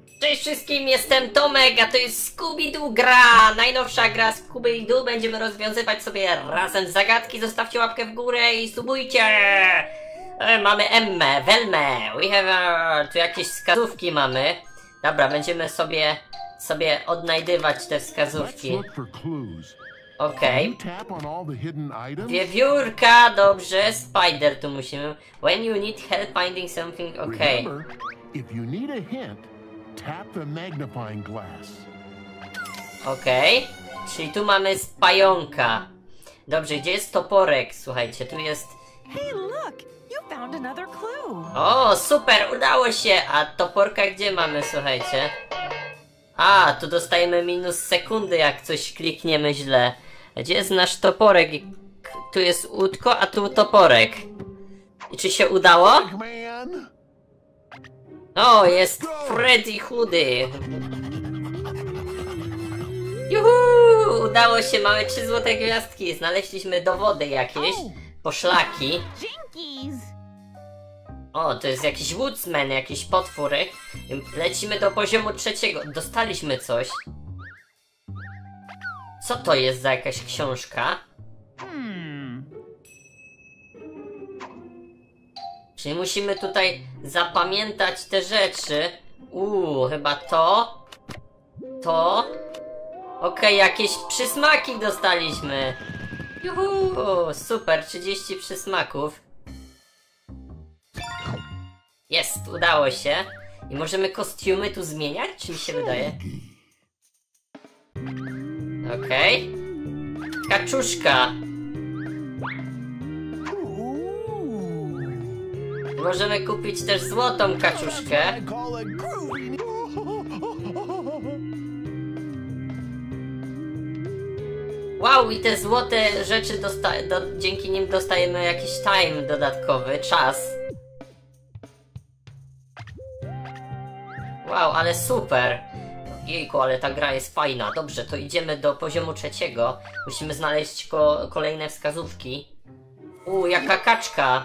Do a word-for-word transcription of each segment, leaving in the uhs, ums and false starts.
Cześć wszystkim, jestem Tomek, a to jest Scooby-Doo gra! Najnowsza gra Scooby-Doo, będziemy rozwiązywać sobie razem zagadki, zostawcie łapkę w górę i subujcie! E, mamy Emmę, Welmę, we have a... tu jakieś wskazówki mamy. Dobra, będziemy sobie, sobie odnajdywać te wskazówki. Okej. Okay. Wiewiórka, dobrze, Spider tu musimy. When you need help finding something, okej. Okay. Tap the magnifying glass. Okej, okay. Czyli tu mamy pająka. Dobrze, gdzie jest toporek? Słuchajcie, tu jest... Hey, look! You found another clue. O, super, udało się! A toporka gdzie mamy, słuchajcie? A, tu dostajemy minus sekundy, jak coś klikniemy źle. Gdzie jest nasz toporek? Tu jest łódko, a tu toporek. I czy się udało? O, jest Freddy Chudy. Juhu! Udało się, mamy trzy złote gwiazdki. Znaleźliśmy dowody jakieś, poszlaki. O, to jest jakiś woodsman, jakiś potwór. Lecimy do poziomu trzeciego. Dostaliśmy coś. Co to jest za jakaś książka? Czyli musimy tutaj zapamiętać te rzeczy. Uuu, chyba to. To. Okej, okay, jakieś przysmaki dostaliśmy. Juhu, super, trzydzieści przysmaków. Jest, udało się. I możemy kostiumy tu zmieniać, czy mi się wydaje? Okej. Okay. Kaczuszka. Możemy kupić też złotą kaczuszkę. Wow, i te złote rzeczy dosta do dzięki nim dostajemy jakiś time dodatkowy, czas. Wow, ale super. Jejku, ale ta gra jest fajna. Dobrze, to idziemy do poziomu trzeciego. Musimy znaleźć ko kolejne wskazówki. U, jaka kaczka.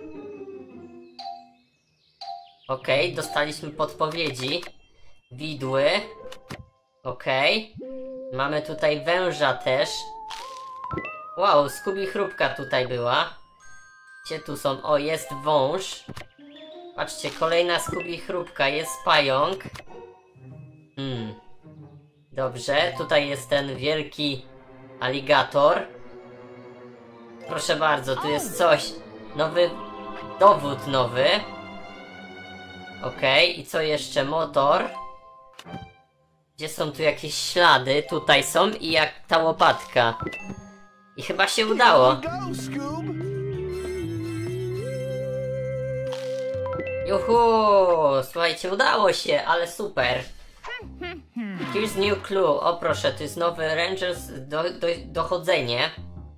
Okej, okay, dostaliśmy podpowiedzi. Widły. Okej. Okay. Mamy tutaj węża też. Wow, Scooby chrupka tutaj była. Gdzie tu są? O, jest wąż. Patrzcie, kolejna Scooby chrupka. Jest pająk. Hmm. Dobrze, tutaj jest ten wielki aligator. Proszę bardzo, tu jest coś. Nowy dowód nowy. Okej, okay, i co jeszcze? Motor. Gdzie są tu jakieś ślady? Tutaj są i jak ta łopatka. I chyba się udało. Juhu! Słuchajcie, udało się, ale super. Here's new clue. O proszę, to jest nowy Rangers do, do, dochodzenie.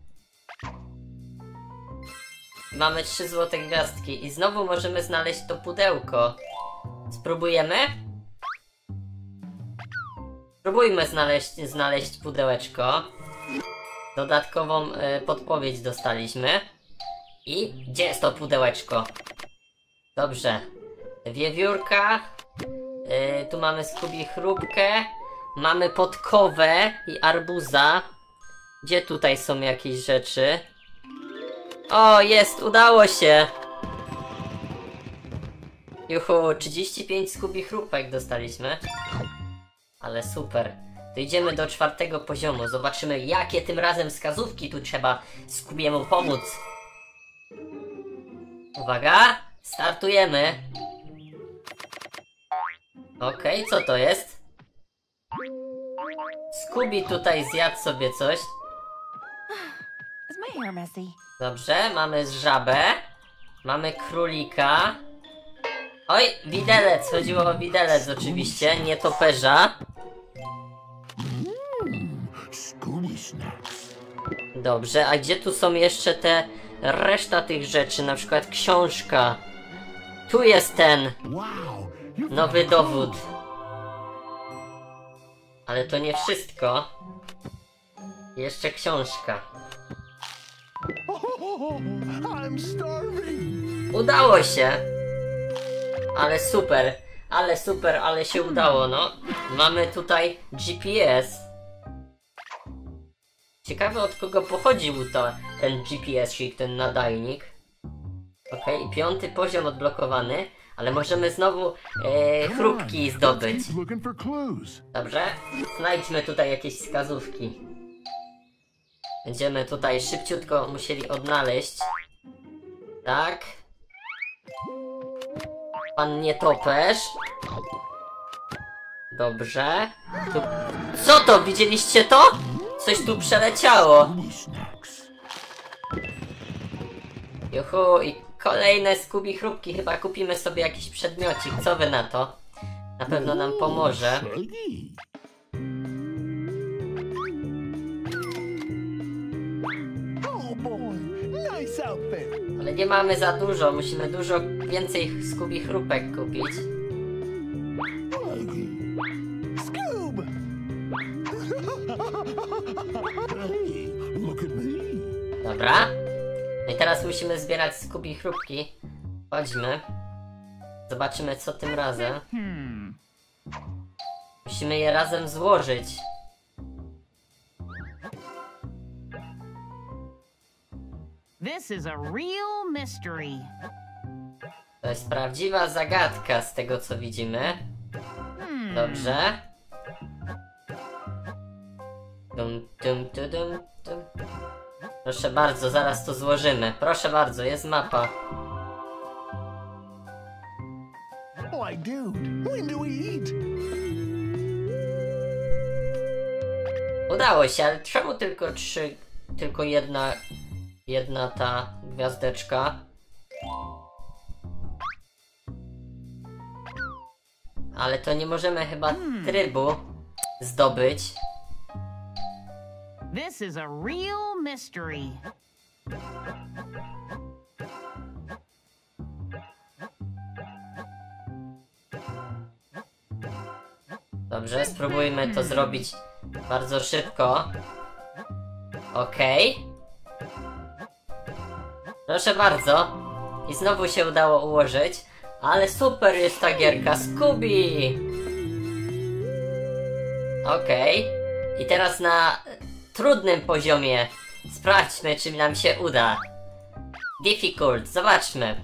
Mamy trzy złote gwiazdki i znowu możemy znaleźć to pudełko. Spróbujemy? Spróbujmy znaleźć, znaleźć pudełeczko. Dodatkową y, podpowiedź dostaliśmy. I gdzie jest to pudełeczko? Dobrze. Wiewiórka. Y, tu mamy Scooby chrupkę. Mamy podkowę i arbuza. Gdzie tutaj są jakieś rzeczy? O, jest, udało się! Juhu, trzydzieści pięć Scooby chrupek dostaliśmy. Ale super. To idziemy do czwartego poziomu. Zobaczymy, jakie tym razem wskazówki tu trzeba Scoobiemu pomóc. Uwaga, startujemy. Okej, okay, co to jest? Scooby tutaj zjadł sobie coś. Dobrze, mamy żabę. Mamy królika. Oj, widelec, chodziło o widelec oczywiście, nie toperza. Dobrze, a gdzie tu są jeszcze te reszta tych rzeczy, na przykład książka. Tu jest ten nowy dowód. Ale to nie wszystko. Jeszcze książka. Udało się! Ale super! Ale super, ale się udało, no. Mamy tutaj G P S. Ciekawe, od kogo pochodził to, ten G P S-sik, ten nadajnik. Okej, okay, piąty poziom odblokowany, ale możemy znowu e, chrupki zdobyć. Dobrze, znajdźmy tutaj jakieś wskazówki. Będziemy tutaj szybciutko musieli odnaleźć. Tak. Pan nietoperz. Dobrze. Tu... Co to? Widzieliście to? Coś tu przeleciało. Juhu, i kolejne Scooby chrupki. Chyba kupimy sobie jakiś przedmiocik. Co wy na to? Na pewno nam pomoże. Ale nie mamy za dużo. Musimy dużo więcej Scooby chrupek kupić. Dobra. No i teraz musimy zbierać Scooby chrupki. Chodźmy. Zobaczymy, co tym razem. Musimy je razem złożyć. This is a real mystery. To jest prawdziwa zagadka z tego, co widzimy. Dobrze. Dum, dum, dum, dum, dum. Proszę bardzo, zaraz to złożymy. Proszę bardzo, jest mapa. Why, dude, when do we eat? Udało się, ale czemu tylko trzy, tylko jedna, jedna ta gwiazdeczka? Ale to nie możemy chyba trybu zdobyć. This is a real mystery. Dobrze, spróbujmy to zrobić bardzo szybko. Okej. Proszę bardzo. I znowu się udało ułożyć. Ale super jest ta gierka, Scooby! Okej. I teraz na trudnym poziomie sprawdźmy, czy nam się uda. Difficult, zobaczmy.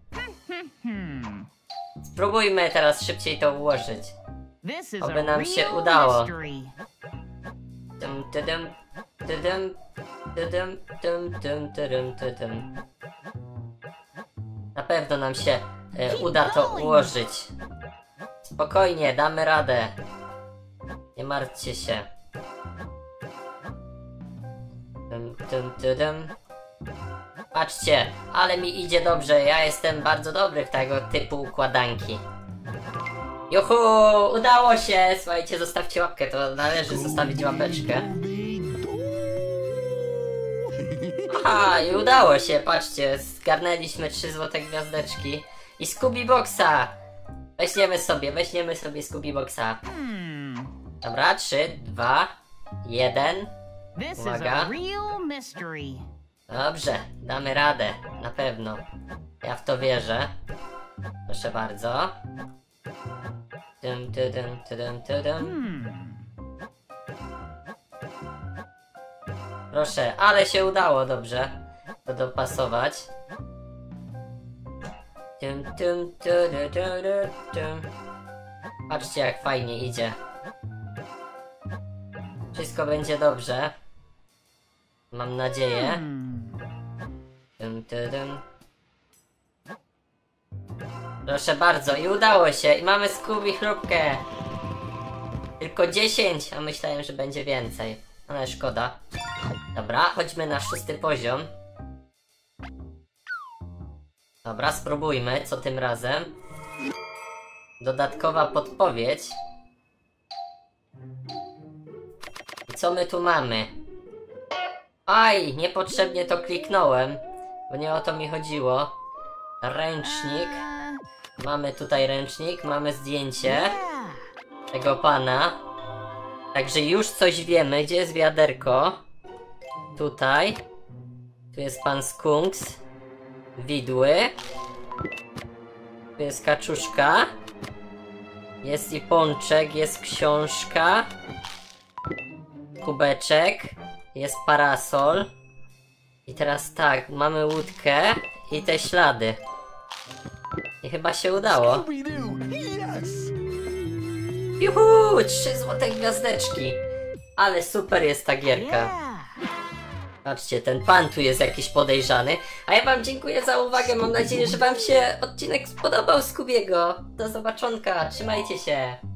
Spróbujmy teraz szybciej to ułożyć. Oby nam się udało. Dum, dum, dum, dum, dum, dum, dum, dum, dum. Na pewno nam się e, uda to ułożyć. Spokojnie, damy radę. Nie martwcie się. Dum, dum, dum, dum. Patrzcie, ale mi idzie dobrze. Ja jestem bardzo dobry w tego typu układanki. Juhu, udało się! Słuchajcie, zostawcie łapkę, to należy zostawić łapeczkę. Aha, i udało się, patrzcie, zgarnęliśmy trzy złote gwiazdeczki. I Scooby Boxa! Weźmiemy sobie, weźmiemy sobie Scooby Boxa. Dobra, trzy, dwa, jeden. Uwaga. Dobrze, damy radę, na pewno. Ja w to wierzę. Proszę bardzo. Dum, dum, dum, dum, dum. Proszę, ale się udało dobrze to dopasować. Dum, dum, dum, dum, dum, dum. Patrzcie, jak fajnie idzie. Wszystko będzie dobrze. Mam nadzieję. Dum, dum, dum. Proszę bardzo, i udało się. I mamy Scooby chrupkę. Tylko dziesięć, a myślałem, że będzie więcej. Ale szkoda. Dobra, chodźmy na szósty poziom. Dobra, spróbujmy, co tym razem. Dodatkowa podpowiedź. I co my tu mamy? Aj, niepotrzebnie to kliknąłem, bo nie o to mi chodziło. Ręcznik. Mamy tutaj ręcznik, mamy zdjęcie tego pana. Także już coś wiemy. Gdzie jest wiaderko? Tutaj. Tu jest pan Skunks. Widły. Tu jest kaczuszka. Jest i pączek, jest książka. Kubeczek. Jest parasol. I teraz tak, mamy łódkę i te ślady. I chyba się udało. Scooby-Doo, yes! Juhu! Trzy złote gwiazdeczki. Ale super jest ta gierka. Yeah. Patrzcie, ten pan tu jest jakiś podejrzany. A ja wam dziękuję za uwagę. Mam nadzieję, że wam się odcinek spodobał z Scoobiego. Do zobaczonka. Trzymajcie się.